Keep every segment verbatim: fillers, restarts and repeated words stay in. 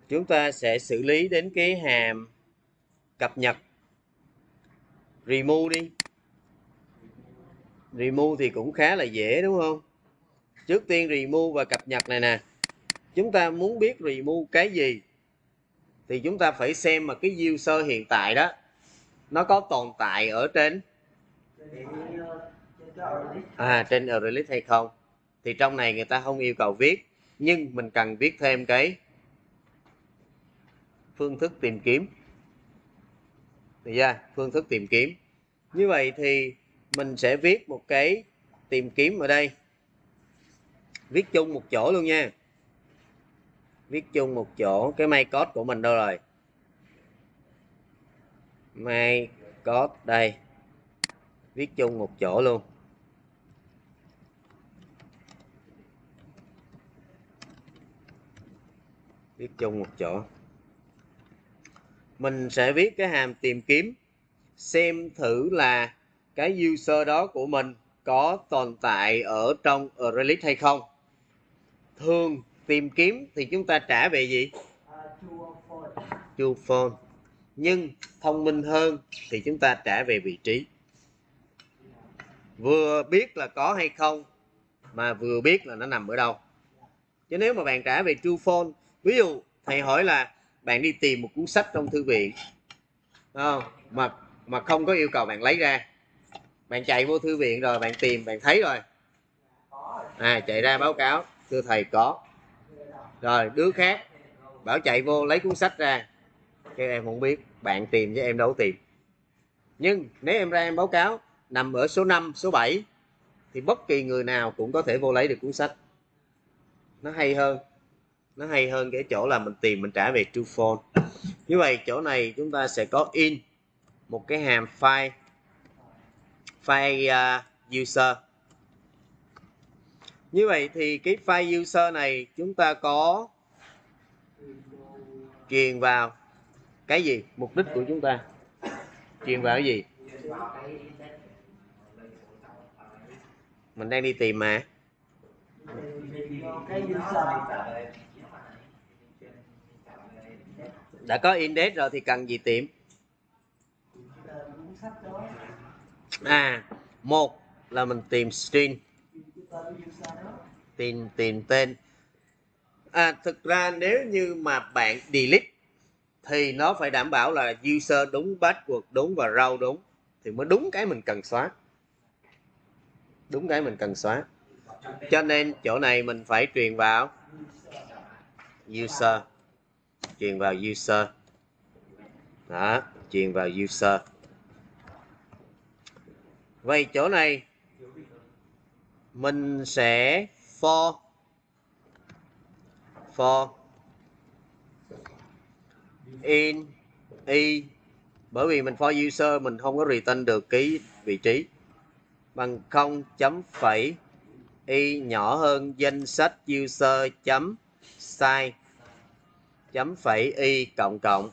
chúng ta sẽ xử lý đến cái hàm cập nhật. Remove đi. Remove thì cũng khá là dễ đúng không? Trước tiên remove và cập nhật này nè. Chúng ta muốn biết remove cái gì thì chúng ta phải xem mà cái user hiện tại đó nó có tồn tại ở trên à trên Release hay không. Thì trong này người ta không yêu cầu viết, nhưng mình cần viết thêm cái phương thức tìm kiếm. Được chưa? Phương thức tìm kiếm. Như vậy thì mình sẽ viết một cái tìm kiếm ở đây. Viết chung một chỗ luôn nha. Viết chung một chỗ. Cái my code của mình đâu rồi? My code đây. Viết chung một chỗ luôn. Viết chung một chỗ. Mình sẽ viết cái hàm tìm kiếm, xem thử là cái user đó của mình có tồn tại ở trong Release hay không. Thường tìm kiếm thì chúng ta trả về gì? True false. Nhưng thông minh hơn thì chúng ta trả về vị trí. Vừa biết là có hay không, mà vừa biết là nó nằm ở đâu. Chứ nếu mà bạn trả về true false, ví dụ thầy hỏi là bạn đi tìm một cuốn sách trong thư viện, không? mà mà không có yêu cầu bạn lấy ra, bạn chạy vô thư viện rồi bạn tìm, bạn thấy rồi, à chạy ra báo cáo thưa thầy có. Rồi đứa khác bảo chạy vô lấy cuốn sách ra, cái em không biết, bạn tìm chứ em đâu có tìm. Nhưng nếu em ra em báo cáo nằm ở số năm, số bảy thì bất kỳ người nào cũng có thể vô lấy được cuốn sách. Nó hay hơn. Nó hay hơn cái chỗ là mình tìm, mình trả về true false. Như vậy chỗ này chúng ta sẽ có in một cái hàm file file uh, user. Như vậy thì cái file user này chúng ta có truyền vào cái gì? Mục đích của chúng ta truyền vào cái gì? Mình đang đi tìm mà. Đã có index rồi thì cần gì tìm? À, một là mình tìm string, tìm tìm tên. À, thực ra nếu như mà bạn delete thì nó phải đảm bảo là user đúng, password đúng và row đúng, thì mới đúng cái mình cần xóa. Đúng cái mình cần xóa. Cho nên chỗ này mình phải truyền vào user. Truyền vào user. Đó, truyền vào user. Vậy chỗ này mình sẽ for for in y, bởi vì mình for user mình không có return được cái vị trí, bằng không chấm phẩy y nhỏ hơn danh sách user chấm size chấm phẩy y cộng cộng.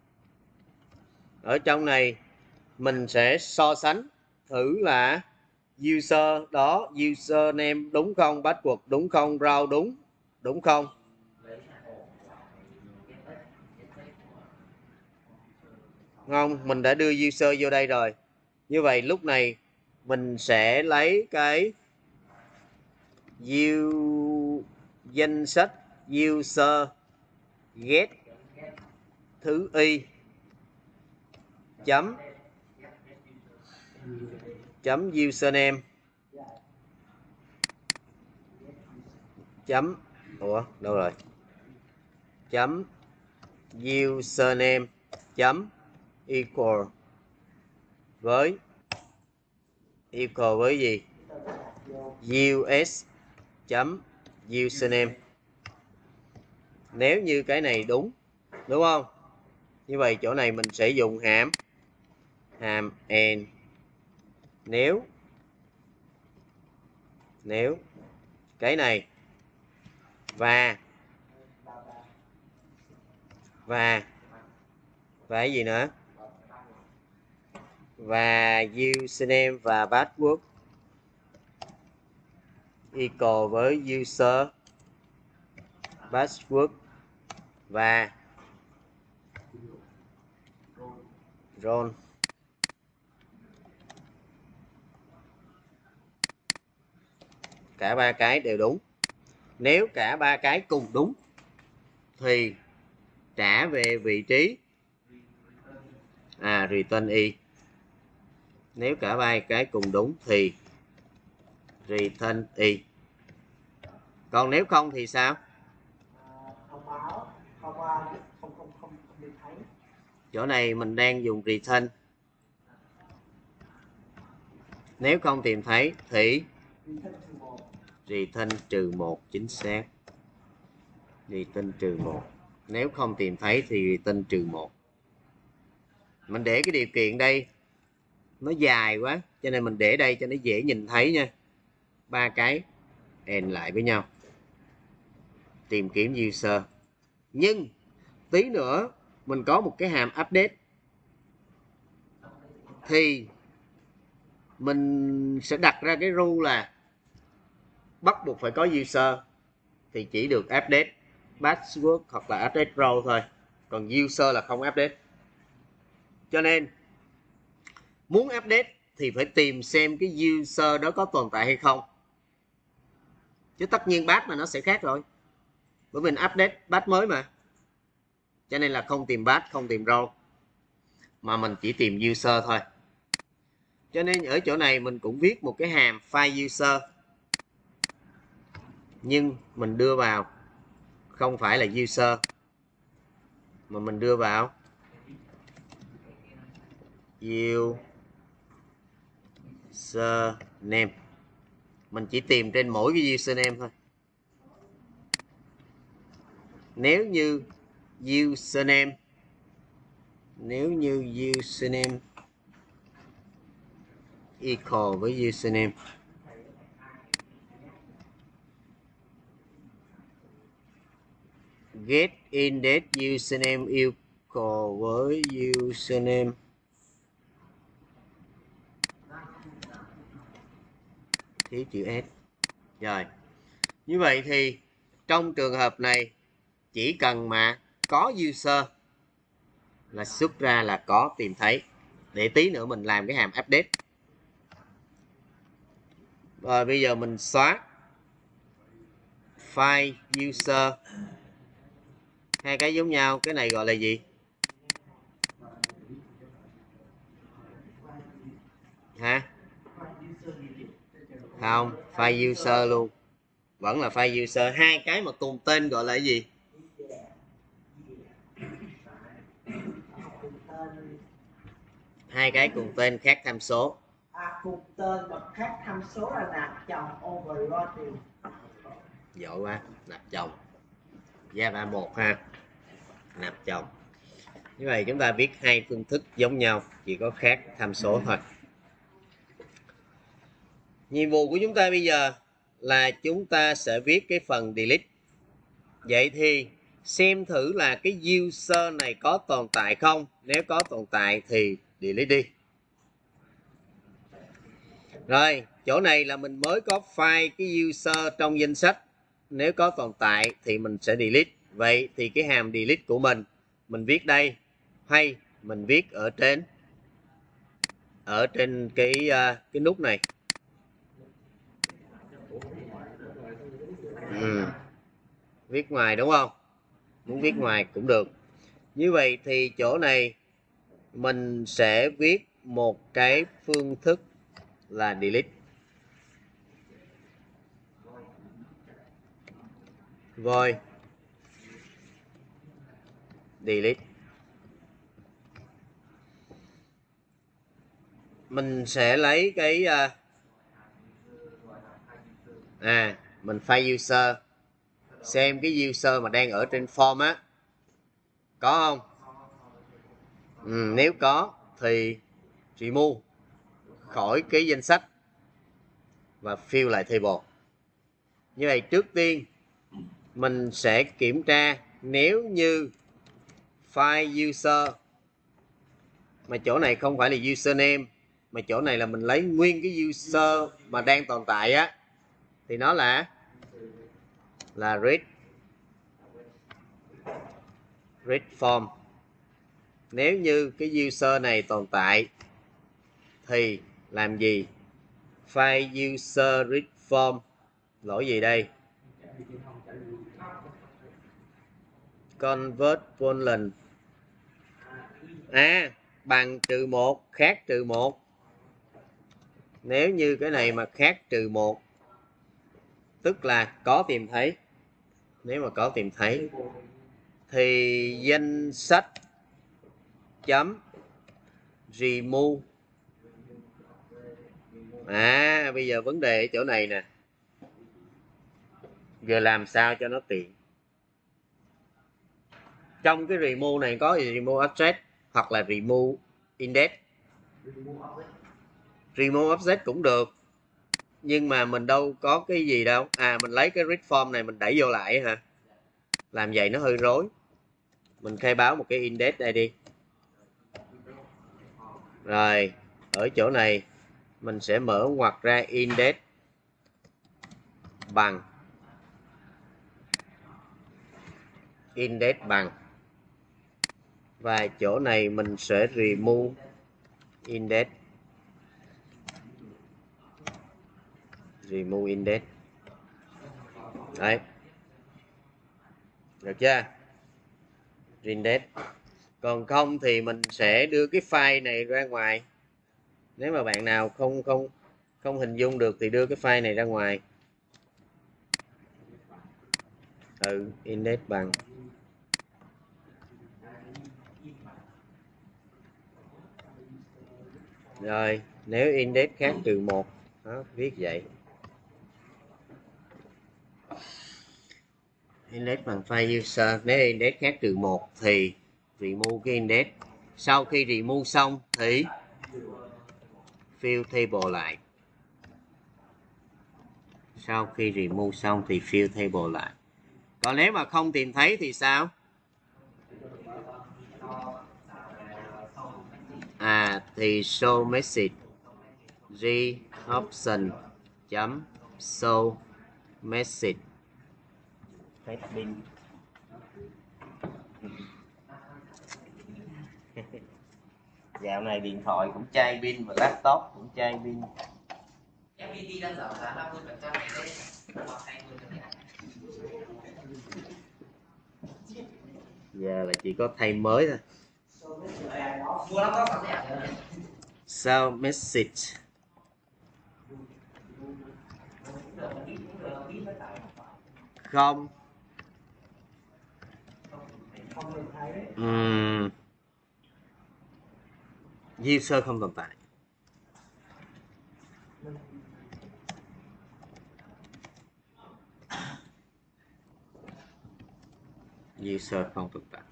Ở trong này mình sẽ so sánh thử là user đó, username đúng không, password đúng không, row đúng đúng không. Không, mình đã đưa user vô đây rồi. Như vậy lúc này mình sẽ lấy cái u danh sách user get thứ y chấm chấm username chấm ủa đâu rồi chấm username chấm equal với equal với gì, us chấm username. Nếu như cái này đúng, đúng không? Như vậy chỗ này mình sẽ dùng hàm hàm and. Nếu nếu cái này và và và cái gì nữa, và username và password equal với user password và role. Cả ba cái đều đúng. Nếu cả ba cái cùng đúng thì trả về vị trí à return y. Nếu cả ba cái cùng đúng thì return y. Còn nếu không thì sao? Thông báo không không không không không tìm thấy. Chỗ này mình đang dùng return. Nếu không tìm thấy thì return trừ một, chính xác. Return trừ một. Nếu không tìm thấy thì return trừ một. Mình để cái điều kiện đây nó dài quá cho nên mình để đây cho nó dễ nhìn thấy nha. Ba cái and lại với nhau. Tìm kiếm user. Nhưng tí nữa mình có một cái hàm update thì mình sẽ đặt ra cái rule là bắt buộc phải có user thì chỉ được update password hoặc là update role thôi, còn user là không update. Cho nên muốn update thì phải tìm xem cái user đó có tồn tại hay không, chứ tất nhiên batch mà nó sẽ khác rồi, bởi vì mình update batch mới mà. Cho nên là không tìm batch, không tìm role, mà mình chỉ tìm user thôi. Cho nên ở chỗ này mình cũng viết một cái hàm file user, nhưng mình đưa vào không phải là user mà mình đưa vào username. Mình chỉ tìm trên mỗi cái username thôi. Nếu như username nếu như username equal với username get index username equal với username thiếu chữ S. Rồi, như vậy thì trong trường hợp này chỉ cần mà có user là xuất ra là có tìm thấy. Để tí nữa mình làm cái hàm update. Rồi bây giờ mình xóa file user, hai cái giống nhau, cái này gọi là gì? Hả? Không, file user luôn, vẫn là file user. Hai cái mà cùng tên gọi là cái gì? Hai cái cùng tên khác tham số. À, cùng tên và khác tham số là nạp chồng overloading. Giỏi quá, nạp chồng. Java một ha, nạp chồng. Như vậy chúng ta viết hai phương thức giống nhau, chỉ có khác tham số thôi. Nhiệm vụ của chúng ta bây giờ là chúng ta sẽ viết cái phần delete. Vậy thì xem thử là cái user này có tồn tại không. Nếu có tồn tại thì delete đi. Rồi, chỗ này là mình mới có file cái user trong danh sách. Nếu có tồn tại thì mình sẽ delete. Vậy thì cái hàm delete của mình, mình viết đây hay mình viết ở trên ở trên cái uh, cái nút này. Ừ. Viết ngoài đúng không? Muốn viết ngoài cũng được. Như vậy thì chỗ này mình sẽ viết một cái phương thức là delete. Void delete. Mình sẽ lấy cái uh, à mình file user, xem cái user mà đang ở trên form á có không. Ừ, nếu có thì remove khỏi cái danh sách và fill lại table. Như vậy trước tiên mình sẽ kiểm tra nếu như file user mà chỗ này không phải là username mà chỗ này là mình lấy nguyên cái user mà đang tồn tại á thì nó là là read read form. Nếu như cái user này tồn tại thì làm gì? File user read form lỗi gì đây? Convert boolean à bằng trừ một, khác trừ một. Nếu như cái này mà khác trừ một tức là có tìm thấy. Nếu mà có tìm thấy thì danh sách chấm remove. À bây giờ vấn đề ở chỗ này nè. Giờ làm sao cho nó tiện. Trong cái remove này có gì? Remove object hoặc là remove index. Remove object cũng được. Nhưng mà mình đâu có cái gì đâu. À mình lấy cái read form này mình đẩy vô lại hả? Làm vậy nó hơi rối. Mình khai báo một cái index đây đi. Rồi ở chỗ này mình sẽ mở ngoặc ra index bằng index bằng và chỗ này mình sẽ remove index. Remove index. Đấy. Được chưa? Index. Còn không thì mình sẽ đưa cái file này ra ngoài. Nếu mà bạn nào không không không hình dung được thì đưa cái file này ra ngoài. Ừ, index bằng rồi, nếu index khác trừ một đó, viết vậy. Index bằng file user. Nếu index khác trừ một thì remove cái index. Sau khi remove xong thì fill table lại. Sau khi remove xong thì fill table lại. Còn nếu mà không tìm thấy thì sao? À thì show message g option chấm show message hết pin. Dạo này điện thoại cũng chai pin và laptop cũng chai pin. ép pê tê đang giảm giá năm mươi phần trăm đấy. Giờ là chỉ có thay mới thôi. Mua lắm có sẵn rẻ. Sao message không uhm. User không tồn tại. User không tồn tại.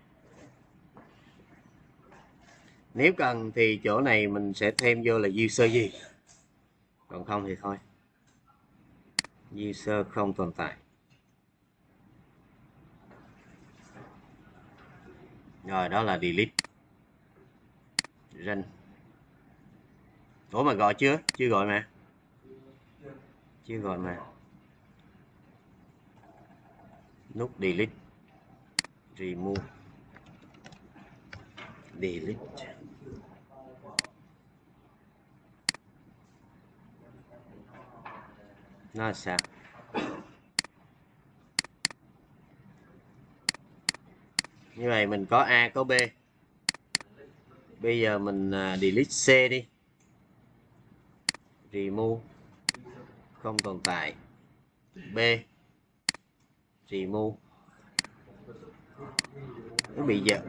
Nếu cần thì chỗ này mình sẽ thêm vô là user gì. Còn không thì thôi. User không tồn tại. Rồi đó là delete. Run. Ủa mà gọi chưa? Chưa gọi mà. Chưa gọi mà. Nút delete. Remove. Delete. Nó là sao? Như vậy mình có A có B. Bây giờ mình delete C đi. Remove không tồn tại. B remove. Nó bị giật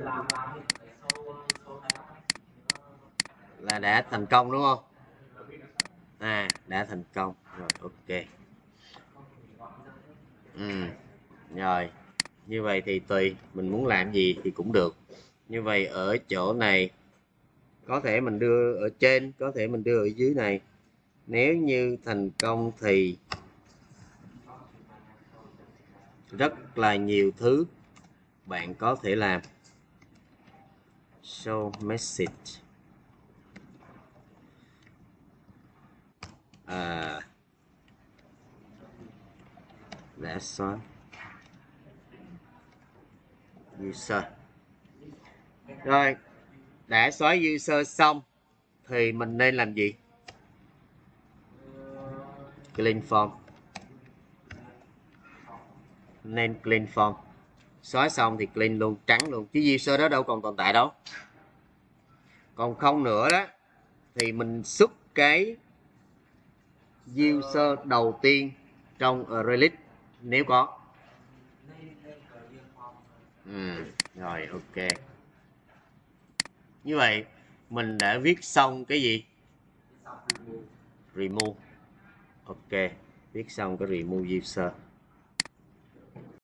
là đã thành công đúng không? À đã thành công rồi, ok. Ừ. Rồi như vậy thì tùy mình muốn làm gì thì cũng được. Như vậy ở chỗ này có thể mình đưa ở trên, có thể mình đưa ở dưới này. Nếu như thành công thì rất là nhiều thứ bạn có thể làm. Show message. À, đã xóa user. Rồi, đã xóa user xong thì mình nên làm gì? Clean form. Nên clean form. Xóa xong thì clean luôn, trắng luôn, chứ user đó đâu còn tồn tại đâu. Còn không nữa đó thì mình xuất cái user đầu tiên trong array list nếu có. Ừ, rồi ok. Như vậy mình đã viết xong cái gì? Remove. Ok, viết xong cái remove user.